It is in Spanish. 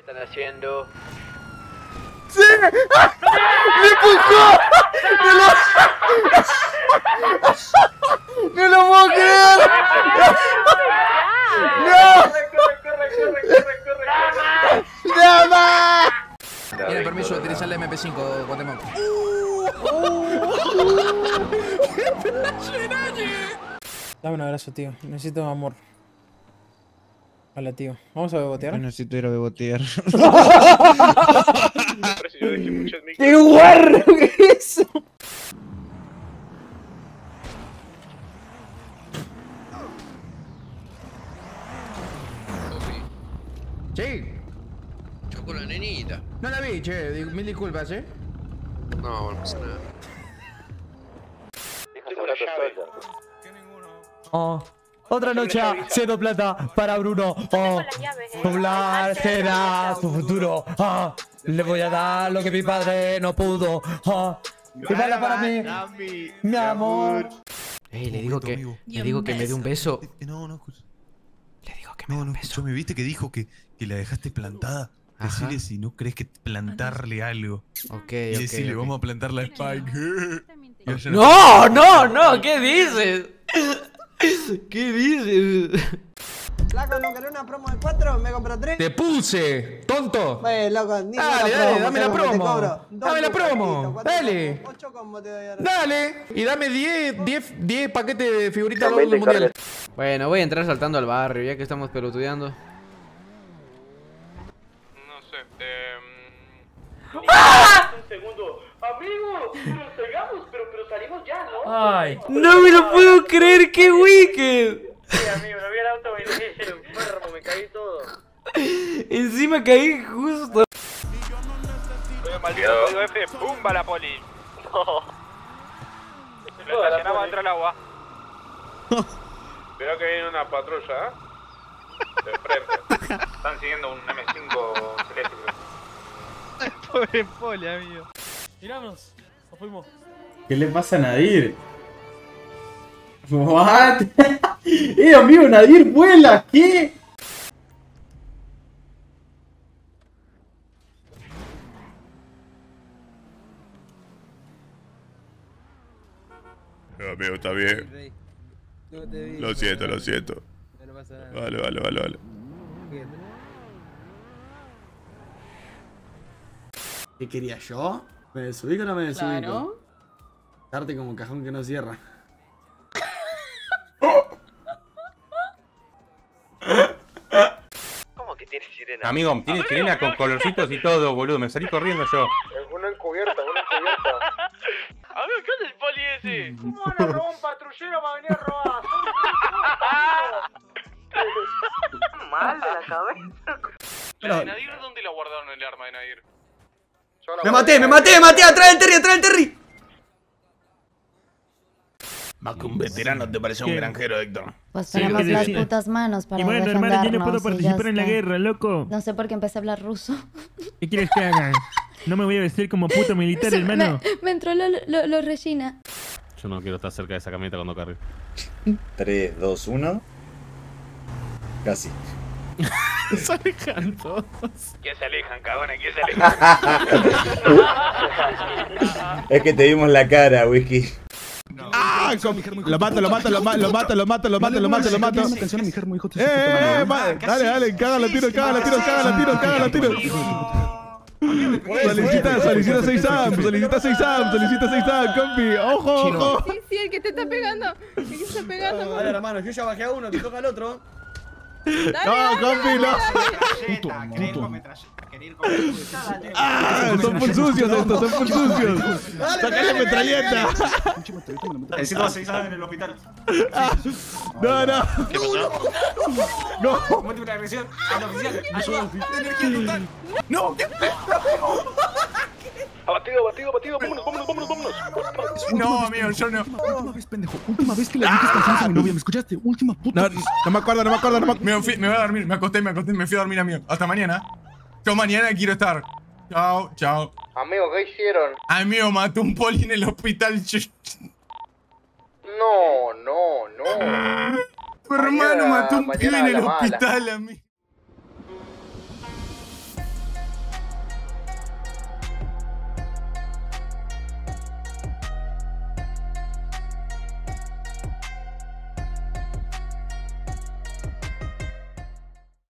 están haciendo? ¡Sí! ¡Ah! ¡Me empujó! ¡No lo puedo creer! ¡No! ¡Corre! ¡Llama! Tiene permiso de utilizar el MP5, Guatemala. Dame un abrazo, tío. Necesito amor. Hola, tío. ¿Vamos a bebotear? Necesito ir a bebotear. ¡Qué guarro que es eso! Sí. Yo con la nenita. No la vi, che. Mil disculpas, ¿eh? No, no pasa nada. Oh, otra noche haciendo plata para Bruno. Oh, poblar será su futuro. Oh, le voy a dar lo que mi padre no pudo. Oh, y para mí, mi amor. Le digo que me dé un beso. No, no, Le digo que me dé un beso. escuchame, ¿viste que dijo que la dejaste plantada? Ajá. Decirle si no crees que plantarle algo. Ok, Y decirle, ok. vamos a plantar la Spike. Y ella No, ¿qué dices? ¿Qué dices? Flaco, ¿no querés una promo de 4? Me compro 3. Te puse, tonto. Pues, loco, ni Dale, una dale, promo, dame la te promo. cobro. Dame la promo, dale. 8 combos te doy ahora. Dale. Y dame 10 paquetes de figuritas del mundial. Bueno, voy a entrar saltando al barrio, ya que estamos pelotudeando. No sé, Un segundo. Amigos, nos pegamos, pero salimos ya, ¿no? Ay, No me lo puedo creer, qué wicked. Sí, amigo, no vi el auto, me dije, enfermo, me caí todo. Encima caí justo. maldito código F, ¡pumba la poli! No. Lo estacionamos dentro del agua. Creo que viene una patrulla, ¿eh? De frente. Están siguiendo un M5 celeste. Pobre poli, amigo. tiramos, nos fuimos. ¿Qué le pasa a Nadir? ¿What? Amigo, Nadir vuela, ¿qué? Amigo, está bien. Lo siento. Vale. ¿Qué quería yo? ¿Me desubico o no me desubico? Darte como cajón que no cierra. ¿Cómo que tiene sirena? Amigo, tiene sirena con colorcitos y todo, boludo. Me salí corriendo yo. Una encubierta. Amigo, ¿qué hace el poli ese? ¿Cómo van a robar un patrullero para venir a robar? Mal de la cabeza. ¿La de Nadir dónde la guardaron el arma de Nadir? ¡Me maté! ¡Atrás del Terry! Más que un veterano te parece un granjero, Héctor. Pues tenemos las putas manos para defendernos. hermano, yo no puedo y ya participar en la está. guerra, loco. No sé por qué empecé a hablar ruso. ¿Qué quieres que haga? No me voy a vestir como puto militar, hermano. Me entró lo Regina. Yo no quiero estar cerca de esa camioneta cuando cargue. 3, 2, 1. Casi. Se alejan todos. ¿Quién se alejan, cagones? ¿Quién se alejan? Es que te vimos la cara, Whisky. ¡Ah! Lo mato. Dale, cágala tiro. Solicita 6 amps, compi. Ojo. Sí, el que te está pegando. El que está pegando. Dale, hermano, yo ya bajé a uno, te toca al otro. No, compi, no. Son full sucios estos, Saca la metralleta. Necesito 6 en el hospital. No. ¿Qué pasó? No. Múltiple agresión al oficial. Ayuda. Energía total. No. Abatido. Vámonos. No, amigo, yo no. Última vez, pendejo. Última vez que le dije canciones a mi novia. ¿Me escuchaste? Última puta. No me acuerdo. Me voy a dormir, me acosté, me fui a dormir, amigo. Hasta mañana. Yo mañana quiero estar. Chao. Amigo, ¿qué hicieron? Amigo, mató un poli en el hospital. No. Tu hermano mató un pibe en el la mala. hospital, amigo.